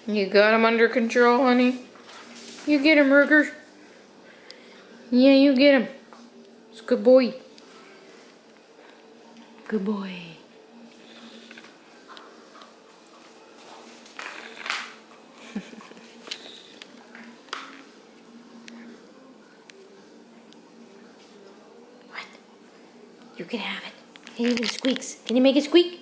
You got him under control, honey? You get him, Ruger. Yeah, you get him. It's a good boy. Good boy. What? You can have it. It even squeaks. Can you make it squeak?